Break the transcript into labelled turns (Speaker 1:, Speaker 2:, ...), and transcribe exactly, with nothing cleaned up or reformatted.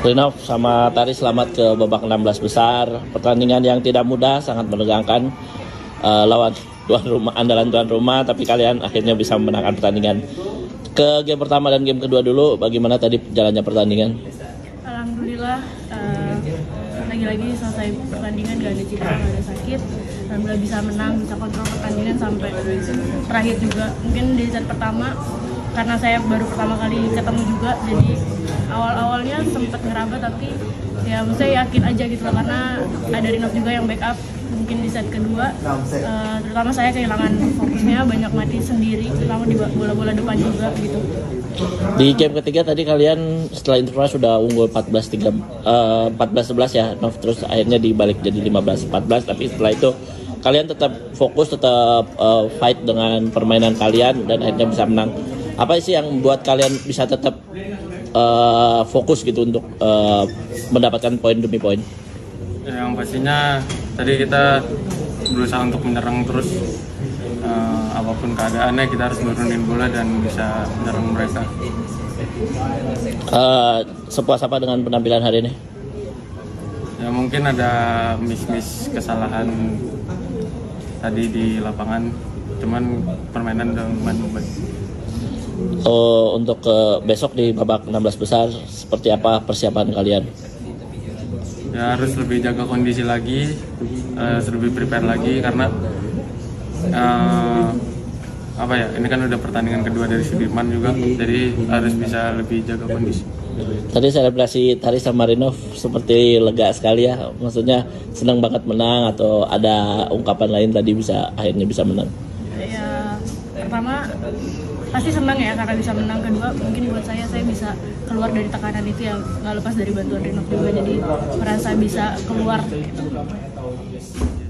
Speaker 1: Rinov sama Tari selamat ke babak enam belas besar. Pertandingan yang tidak mudah, sangat menegangkan uh, lawan tuan rumah, andalan tuan rumah, tapi kalian akhirnya bisa memenangkan pertandingan. Ke game pertama dan game kedua dulu, bagaimana tadi jalannya pertandingan?
Speaker 2: Alhamdulillah, uh, lagi-lagi selesai pertandingan gak ada cedera, gak ada sakit. Alhamdulillah bisa menang, bisa kontrol pertandingan sampai terakhir juga. Mungkin di set pertama, karena saya baru pertama kali ketemu juga, jadi awal-awalnya sempat ngeraba, tapi ya saya yakin aja gitu lah, karena ada Rinov juga yang backup. Mungkin di set kedua, uh, terutama saya kehilangan fokusnya, banyak mati sendiri, terutama di bola-bola depan juga gitu.
Speaker 1: Di game ketiga tadi kalian setelah interval sudah unggul empat belas tiga, uh, empat belas sebelas ya, Nov, terus akhirnya dibalik jadi lima belas empat belas, tapi setelah itu kalian tetap fokus, tetap uh, fight dengan permainan kalian dan akhirnya bisa menang. Apa sih yang membuat kalian bisa tetap uh, fokus gitu untuk uh, mendapatkan poin demi poin?
Speaker 3: Yang pastinya tadi kita berusaha untuk menyerang terus, uh, apapun keadaannya kita harus menurunin bola dan bisa menyerang mereka.
Speaker 1: Uh, sepuas apa dengan penampilan hari ini?
Speaker 3: Ya mungkin ada miss-miss kesalahan tadi di lapangan, cuman permainan udah lumayan baik.
Speaker 1: Uh, untuk uh, besok di babak enam belas besar, seperti apa persiapan kalian?
Speaker 3: Ya harus lebih jaga kondisi lagi, uh, lebih prepare lagi, karena uh, apa ya, ini kan udah pertandingan kedua dari Sudirman juga, jadi harus bisa lebih jaga kondisi.
Speaker 1: Tadi selebrasi Tari sama Rinov seperti lega sekali ya, maksudnya senang banget menang, atau ada ungkapan lain tadi bisa akhirnya bisa menang?
Speaker 2: Ya pertama pasti senang ya karena bisa menang. Kedua mungkin buat saya saya bisa keluar dari tekanan itu yang nggak lepas dari bantuan Rinov juga, jadi merasa bisa keluar gitu.